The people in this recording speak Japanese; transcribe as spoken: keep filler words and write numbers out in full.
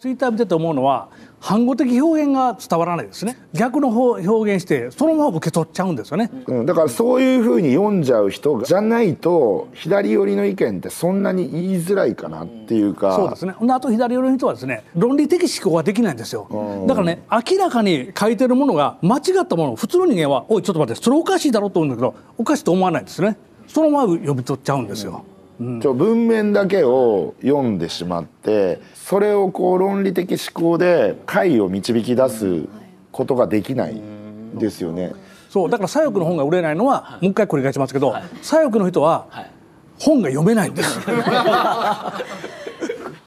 ツイッター見てて思うのは反語的表現が伝わらないですね。逆の方表現してそのまま受け取っちゃうんですよね、 うん、だからそういうふうに読んじゃう人じゃないと左寄りの意見ってそんなに言いづらいかなっていうか。 そうですね。あと左寄りの人はですね論理的思考ができないんですよ。だからね明らかに書いてるものが間違ったものを普通の人間はおいちょっと待ってそれおかしいだろうと思うんだけどおかしいと思わないんですね。そのまま読み取っちゃうんですよ。 うん、ちょ文面だけを読んでしまってそれをこう論理的思考で解を導き出すことができないですよね。 そうだから左翼の本が売れないのは、はい、もう一回繰り返しますけど、はい、左翼の人は本が読めないんです